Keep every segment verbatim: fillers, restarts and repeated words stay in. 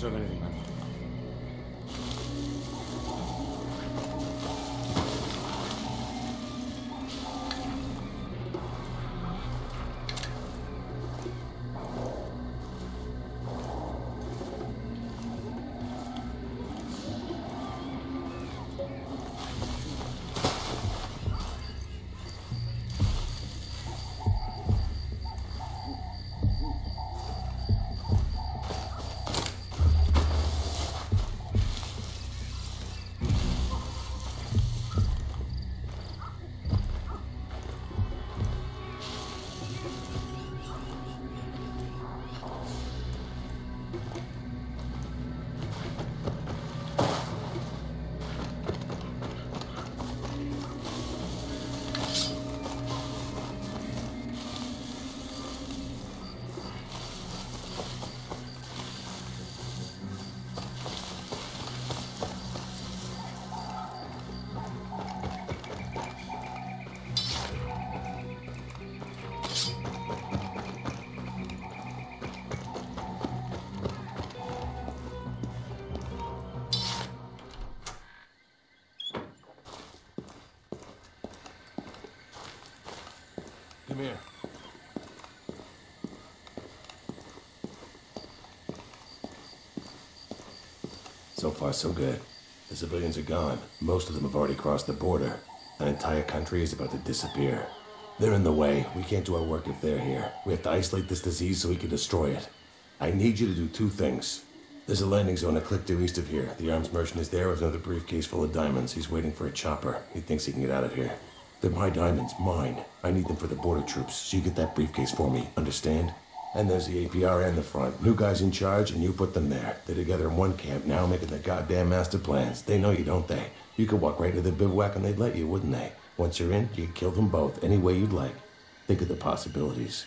observe anything, man. Come here. So far, so good. The civilians are gone. Most of them have already crossed the border. An entire country is about to disappear. They're in the way. We can't do our work if they're here. We have to isolate this disease so we can destroy it. I need you to do two things. There's a landing zone a click due east of here. The arms merchant is there with another briefcase full of diamonds. He's waiting for a chopper. He thinks he can get out of here. They're my diamonds, mine. I need them for the border troops, so you get that briefcase for me, understand? And there's the A P R and the front. New guys in charge, and you put them there. They're together in one camp now, making their goddamn master plans. They know you, don't they? You could walk right into the bivouac and they'd let you, wouldn't they? Once you're in, you could kill them both, any way you'd like. Think of the possibilities.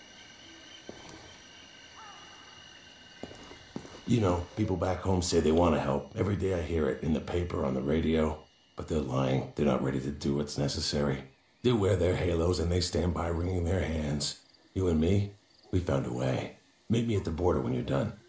You know, people back home say they want to help. Every day I hear it, in the paper, on the radio. But they're lying. They're not ready to do what's necessary. They wear their halos and they stand by wringing their hands. You and me, we found a way. Meet me at the border when you're done.